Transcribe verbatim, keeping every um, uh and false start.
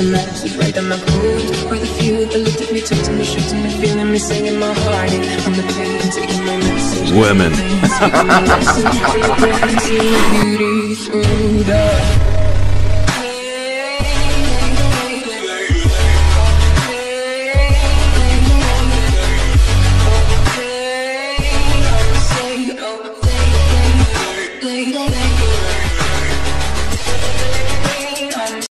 message, right down my code. We're the few that looked at me, took to me, shook to me, feeling me, singing my heart in. On the page, taking my message. Women. Beauty through the